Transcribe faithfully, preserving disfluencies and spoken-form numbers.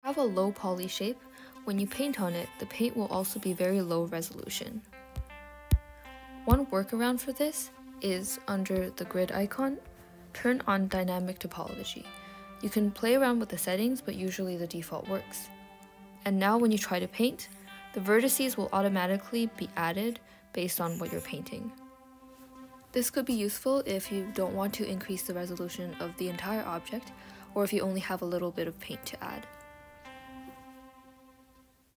have a low poly shape, when you paint on it, the paint will also be very low resolution. One workaround for this is under the grid icon, turn on dynamic topology. You can play around with the settings, but usually the default works. And now when you try to paint, the vertices will automatically be added based on what you're painting. This could be useful if you don't want to increase the resolution of the entire object, or if you only have a little bit of paint to add.